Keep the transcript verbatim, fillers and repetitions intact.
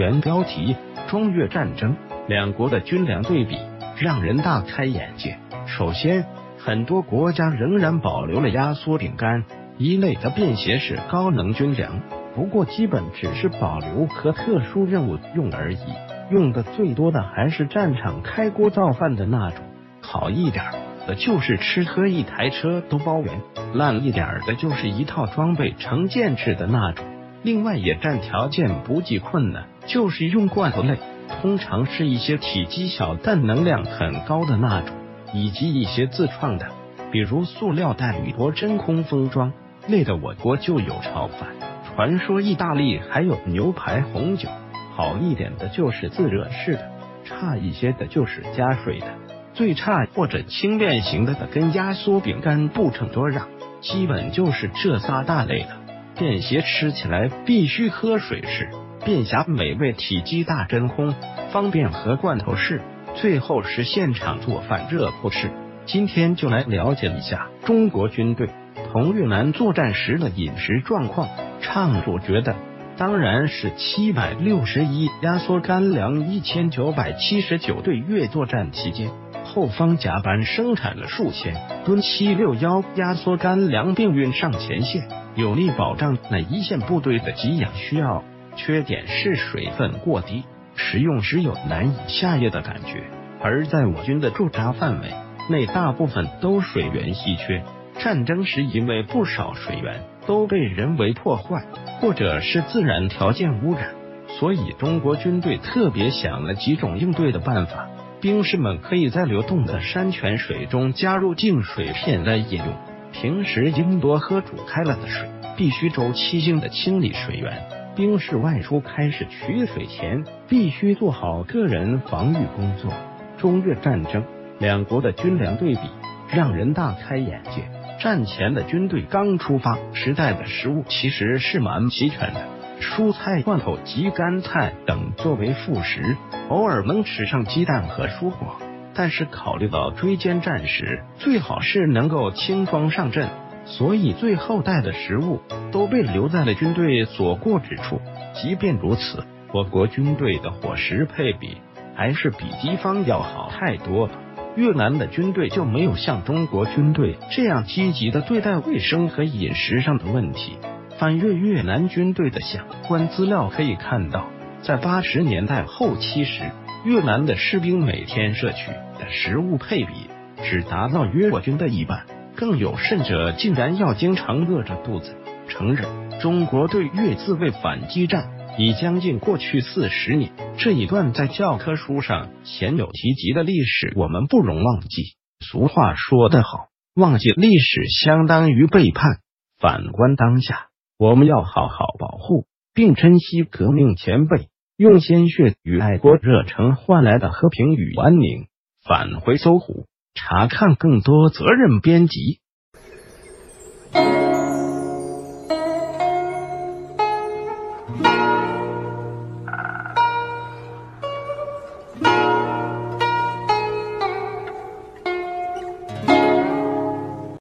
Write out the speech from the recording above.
原标题：中越战争，两国的军粮对比让人大开眼界。首先，很多国家仍然保留了压缩饼干一类的便携式高能军粮，不过基本只是保留和特殊任务用而已，用的最多的还是战场开锅造饭的那种。好一点的就是吃喝一台车都包圆，烂一点的就是一套装备成件制的那种。另外野战条件不计困难，就是用罐头类，通常是一些体积小但能量很高的那种，以及一些自创的，比如塑料袋铝箔真空封装类的。我国就有炒饭，传说意大利还有牛排红酒。好一点的就是自热式的，差一些的就是加水的，最差或者轻便型的的跟压缩饼干不成多让，基本就是这仨大类的。便携吃起来必须喝水式，便携美味体积大真空，方便喝罐头式，最后是现场做饭热乎式。今天就来了解一下中国军队同越南作战时的饮食状况。唱主角的当然是七百六十一压缩干粮一千九百七十九，对越作战期间，后方甲板生产了数千吨七六一压缩干粮并运上前线，有力保障那一线部队的给养需要。缺点是水分过低，食用时有难以下咽的感觉，而在我军的驻扎范围内大部分都水源稀缺，战争时因为不少水源都被人为破坏或者是自然条件污染，所以中国军队特别想了几种应对的办法。兵士们可以在流动的山泉水中加入净水片来饮用，平时应多喝煮开了的水，必须周期性的清理水源。兵士外出开始取水前，必须做好个人防御工作。中越战争，两国的军粮对比让人大开眼界。战前的军队刚出发时带的食物其实是蛮齐全的，蔬菜、罐头及干菜等作为副食，偶尔能吃上鸡蛋和蔬果。但是考虑到追歼战时最好是能够轻装上阵，所以最后带的食物都被留在了军队所过之处。即便如此，我国军队的伙食配比还是比敌方要好太多了。越南的军队就没有像中国军队这样积极的对待卫生和饮食上的问题。翻阅越南军队的相关资料可以看到，在八十年代后期时，越南的士兵每天摄取的食物配比只达到约我军的一半，更有甚者竟然要经常饿着肚子。承认中国对越自卫反击战已将近过去四十年，这一段在教科书上鲜有提及的历史我们不容忘记。俗话说得好，忘记历史相当于背叛。反观当下，我们要好好保护并珍惜革命前辈用鲜血与爱国热诚换来的和平与安宁。返回搜狐，查看更多责任编辑。